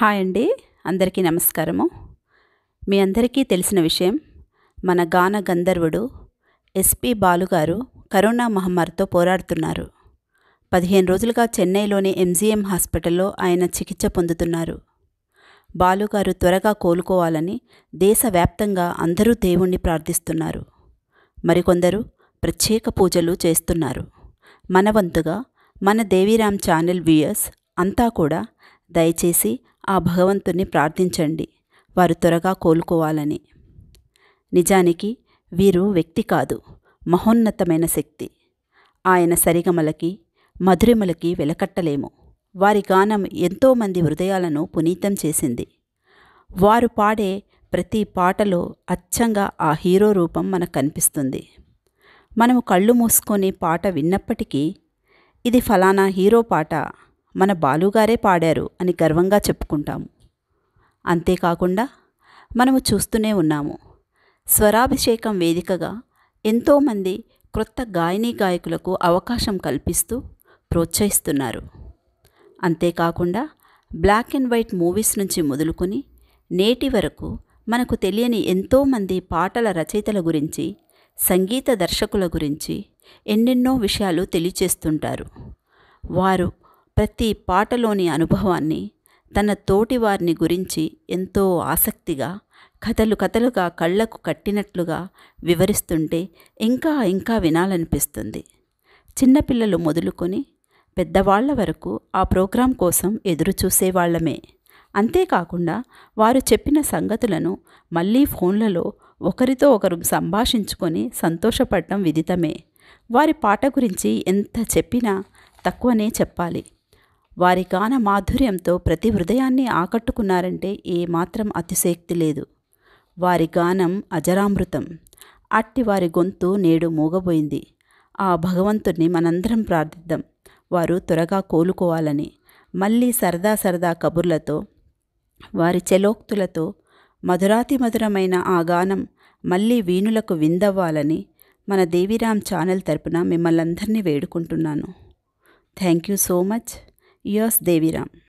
Hi అండి, అందరికీ నమస్కారము. మీ అందరికీ తెలిసిన విషయం, మన గాన గంధర్వుడు ఎస్పి బాలుగారు కరోనా మహమ్మారితో పోరాడుతున్నారు. 15 రోజులుగా చెన్నైలోని ఎంజీఎం హాస్పిటల్లో ఆయన చికిత్స పొందుతున్నారు. బాలుగారు త్వరగా కోలుకోవాలని దేశవ్యాప్తంగా అందరూ దేవుణ్ణి ప్రార్థిస్తున్నారు. మరికొందరు ప్రత్యేక పూజలు చేస్తున్నారు. మన వంతుగా మన దేవీరామ్ ఛానల్ వ్యూయర్స్ అంతా కూడా దయచేసి ఆ భగవంతుని ప్రార్థించండి, వారు త్వరగా కోలుకోవాలని. నిజానికి వీరు వ్యక్తి కాదు, మహోన్నతమైన శక్తి. ఆయన సరిగమలకి మధురిమలకి వెలకట్టలేము. వారి గానం ఎంతోమంది హృదయాలను పునీతం చేసింది. వారు పాడే ప్రతి పాటలో అచ్చంగా ఆ హీరో రూపం మనకు కనిపిస్తుంది. మనము కళ్ళు మూసుకొని పాట విన్నప్పటికీ ఇది ఫలానా హీరో పాట, మన బాలుగారే పాడారు అని గర్వంగా చెప్పుకుంటాము. అంతేకాకుండా మనము చూస్తూనే ఉన్నాము, స్వరాభిషేకం వేదికగా ఎంతోమంది క్రొత్త గాయనీ గాయకులకు అవకాశం కల్పిస్తూ ప్రోత్సహిస్తున్నారు. అంతేకాకుండా బ్లాక్ అండ్ వైట్ మూవీస్ నుంచి మొదలుకొని నేటి వరకు మనకు తెలియని ఎంతోమంది పాటల రచయితల గురించి, సంగీత దర్శకుల గురించి ఎన్నెన్నో విషయాలు తెలియచేస్తుంటారు. వారు ప్రతి పాటలోని అనుభవాన్ని, తన తోటి వారిని గురించి ఎంతో ఆసక్తిగా కథలు కథలుగా కళ్ళకు కట్టినట్లుగా వివరిస్తుంటే ఇంకా ఇంకా వినాలనిపిస్తుంది. చిన్నపిల్లలు మొదలుకొని పెద్దవాళ్ల వరకు ఆ ప్రోగ్రాం కోసం ఎదురు చూసేవాళ్లమే. అంతేకాకుండా వారు చెప్పిన సంగతులను మళ్ళీ ఫోన్లలో ఒకరితో ఒకరు సంభాషించుకొని సంతోషపడటం విదితమే. వారి పాట గురించి ఎంత చెప్పినా తక్కువనే చెప్పాలి. వారి గాన మాధుర్యంతో ప్రతి హృదయాన్ని ఆకట్టుకున్నారంటే ఏమాత్రం అతిశయోక్తి లేదు. వారి గానం అజరామృతం. అట్టి వారి గొంతు నేడు మూగబోయింది. ఆ భగవంతుణ్ణి మనందరం ప్రార్థిద్దాం, వారు త్వరగా కోలుకోవాలని. మళ్ళీ సరదా సరదా కబుర్లతో, వారి చెలోక్తులతో మధురాతి మధురమైన ఆ గానం మళ్ళీ వీణులకు విందవ్వాలని మన దేవీరామ్ ఛానల్ తరపున మిమ్మల్ని అందరినీ వేడుకుంటున్నాను. Thank you so much. Yours దేవీరామ్.